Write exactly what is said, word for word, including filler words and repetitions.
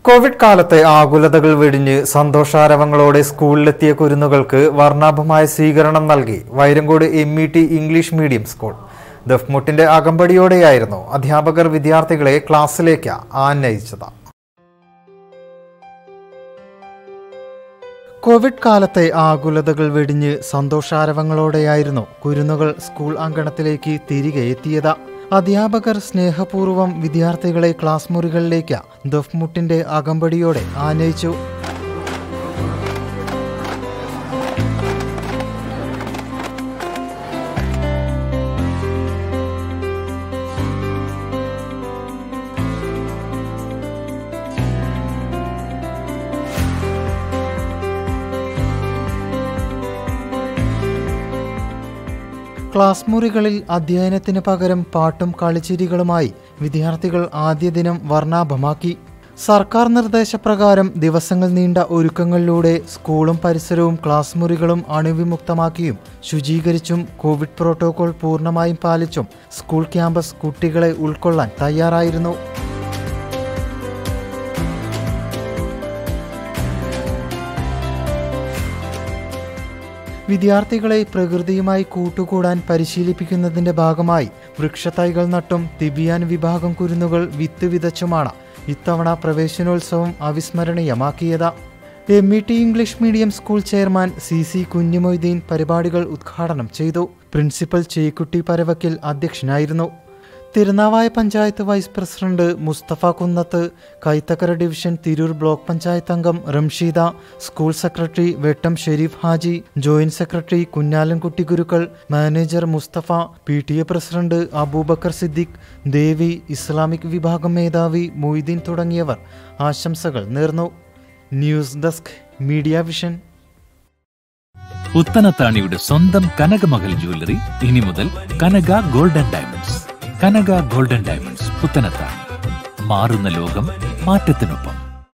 Covid കാലത്തെ ആകുലതകൾ വെടിഞ്ഞ് സന്തോഷാരവങ്ങളോടെ സ്കൂളിലെത്തിയ കുരുന്നുകൾക്ക് വർണ്ണാഭമായ സ്വീകരണം നൽകി Vairankode M E T English medium school. ദഫ്മുട്ടിന്റെ അകമ്പടിയോടെയായിരുന്നു അധ്യാപകർ വിദ്യാർത്ഥികളെ ക്ലാസ്സിലേക്ക് ആനയിച്ചത്. കോവിഡ് കാലത്തെ ആകുലതകൾ വെടിഞ്ഞ് സന്തോഷാരവങ്ങളോടെയായിരുന്നു കുരുന്നുകൾ സ്കൂൾ അങ്കണത്തിലേക്ക് തിരികെ എത്തിയത്. അധ്യാപകർ സ്നേഹപൂർവ്വം വിദ്യാർത്ഥികളെ ക്ലാസ് മുറികളിലേക്ക് ദഫ്മുട്ടിന്റെ അകമ്പടിയോടെ ആനയിച്ചു. ക്ലാസ് മുറികളിൽ അധ്യയനത്തിന് പകരം പാട്ടും കളിച്ചിരികളുമായി വിദ്യാർത്ഥികൾ ആദ്യ ദിനം വർണ്ണാഭമാക്കി. സർക്കാർ നിർദ്ദേശപ്രകാരം ദിവസങ്ങൾ നീണ്ട ഒരുക്കങ്ങളിലൂടെ സ്കൂളും പരിസരവും ക്ലാസ് മുറികളും അണുവിമുക്തമാക്കിയും ശുചീകരിച്ചും കോവിഡ് പ്രോട്ടോകോൾ പൂർണ്ണമായും പാലിച്ചും സ്കൂൾ ക്യാമ്പസ് കുട്ടികളെ ഉൾക്കൊള്ളാൻ തയ്യാറായിരുന്നു. വിദ്യാർത്ഥികളെ പ്രകൃതിയുമായി കൂട്ടുകൂടാൻ പരിശീലിപ്പിക്കുന്നതിന്റെ ഭാഗമായി വൃക്ഷത്തൈകൾ നട്ടും തിബിയാൻ വിഭാഗം കുരുന്നുകൾ വിത്ത് വിതച്ചുമാണ് ഇത്തവണ പ്രവേശനോത്സവം അവിസ്മരണീയമാക്കിയത്. M E T English medium school chairman C C Kunhumoideen പരിപാടികൾ ഉദ്ഘാടനം ചെയ്തു. പ്രിൻസിപ്പൽ ചേക്കുട്ടി പരവക്കിൽ അധ്യക്ഷനായിരുന്നു. Thirunavaya panchayat vice president Musthafa Kunnath, Kaithakkara division Tirur block panchayat അംഗം Ramsheeda, school secretary Vettam Sherif Haji, joint secretary Kunhalankutty Gurukkal, manager Musthafa, P T A president Aboobacker Siddique, Devi, Islamic വിഭാഗം മേധാവി മൊയ്തീൻ തുടങ്ങിയവർ ആശംസകൾ നേർന്നു. News desk media vision. പുത്തനത്താണിയുടെ സ്വന്തം കനകമകൽ ജ്വല്ലറി ഇനി മുതൽ കനക golden diamonds. Kanaka golden diamonds Puthanathani. മാറുന്ന ലോകം, മാറ്റത്തിനൊപ്പം.